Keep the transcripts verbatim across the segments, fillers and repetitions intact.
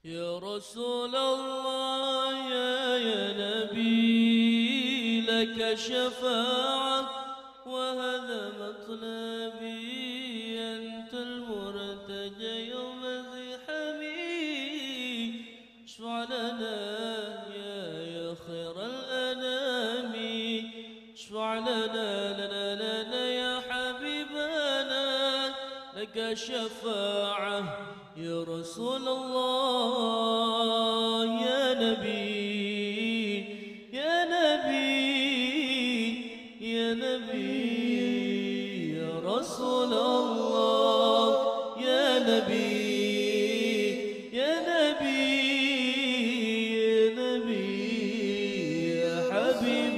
يا رسول الله يا, يا نبي لك شفاعة وهذا مطلبي أنت المرتجى يوم زحامي اشفع لنا يا يا خير الأنام اشفع لنا لنا لنا يا حبيبنا لك شفاعة يا رسول الله يا نبي يا نبي يا نبي يا رسول الله يا نبي يا نبي يا نبي يا حبيب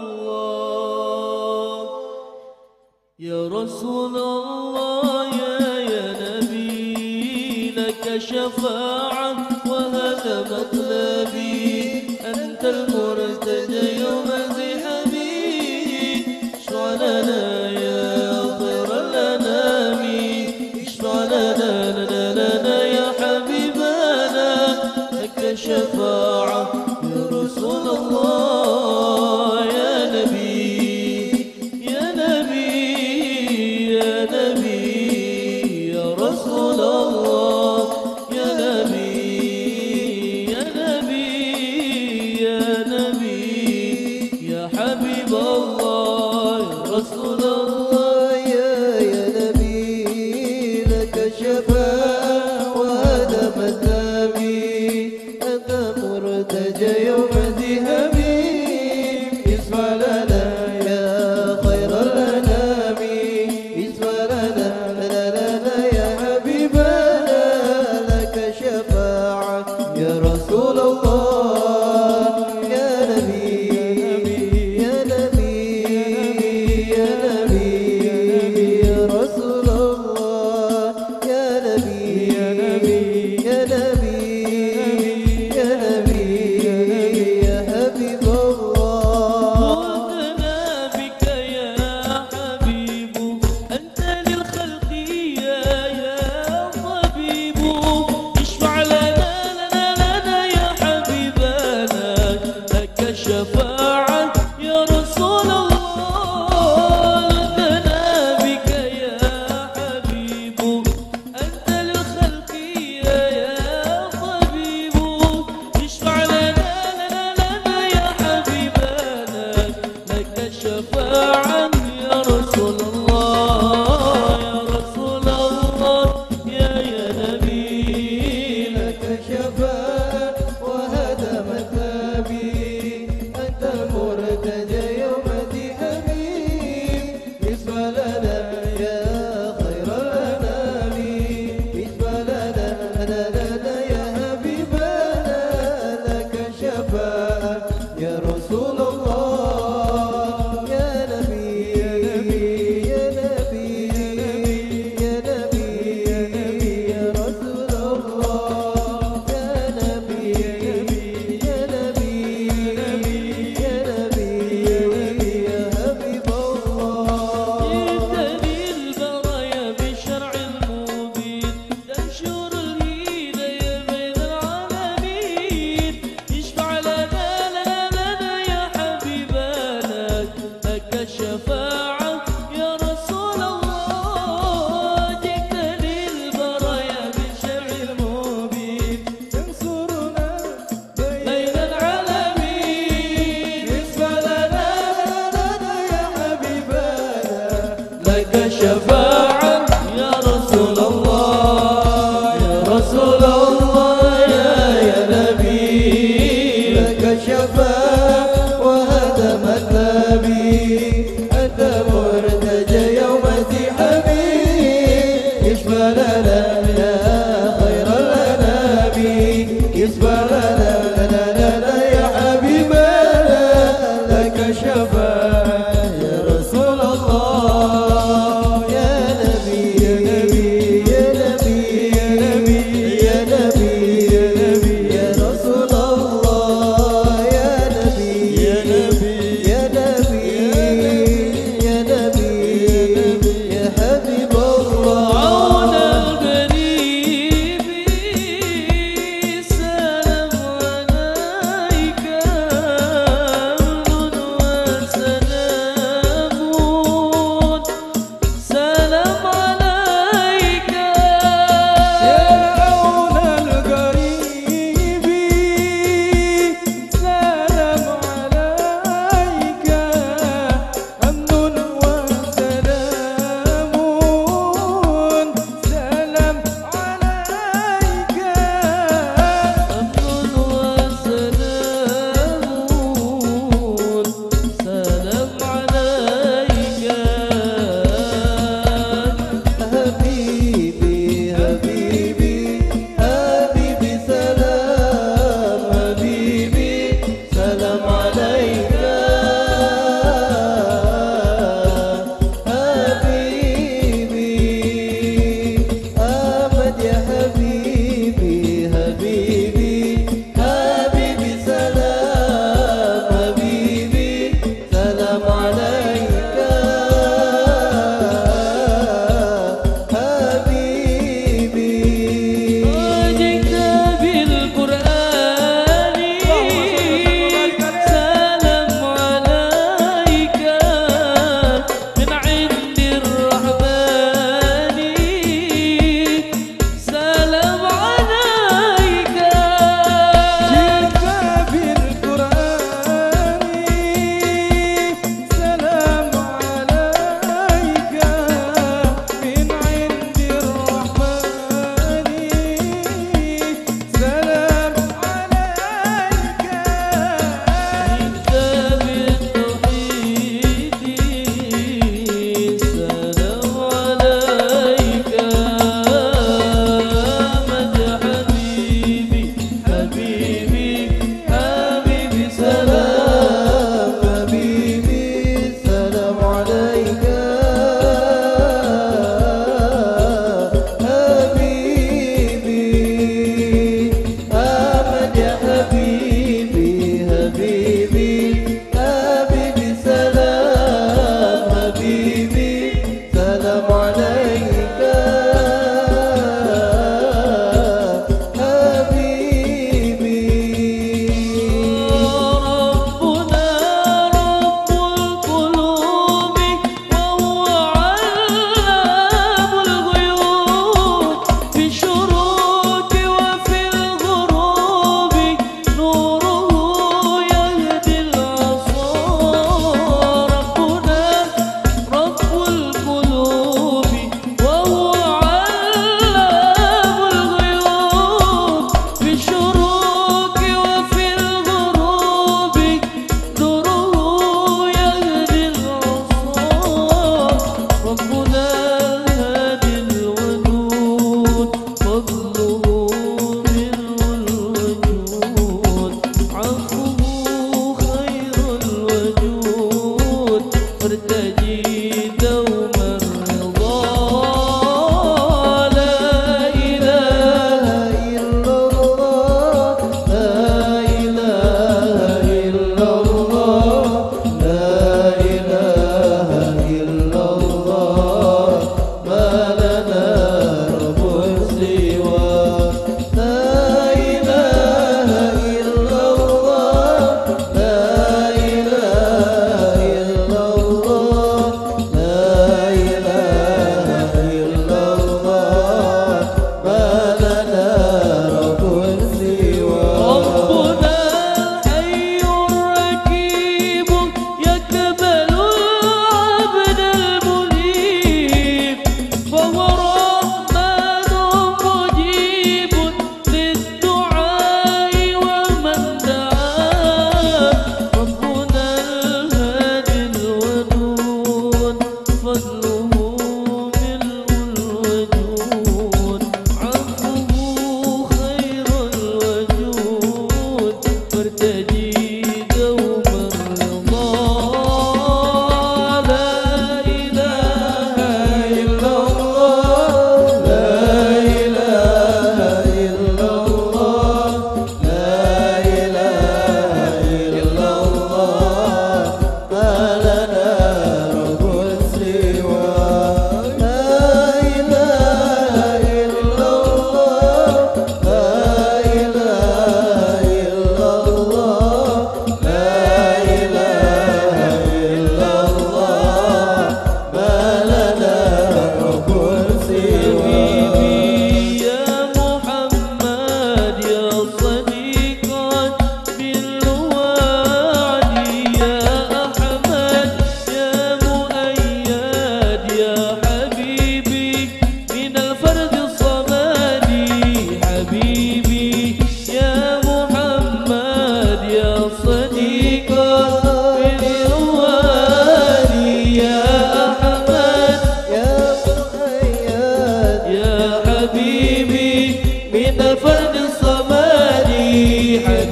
الله يا رسول الله يا يا نبي لك شفاعة وهذا مطلبي أنت المرتجى يوم زحامي اشفع لنا يا خير الأنام اشفع لنا لنا لنا يا حبيبنا لك شفاعة يا رسول الله يا نبي يا نبي يا نبي يا رسول الله يا نبي يا نبي يا نبي يا حبيب الله يا رسول الله يا يا نبي لك شفاعة وهذا مذهبي أنت مرتجى يوم ذهبي اسمع لنا يا خير الأنام اسمع لنا لنا لنا يا حبيبنا لك شفاعة يا رسول الله يا نبي يا نبي يا نبي يا رسول الله يا نبي يا نبي يا نبي يا نبي يا حبيب الله وأنا بك يا حبيب أنت للخلق يا يا طبيب اشفع لنا لنا لنا يا حبيبنا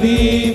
حبيبي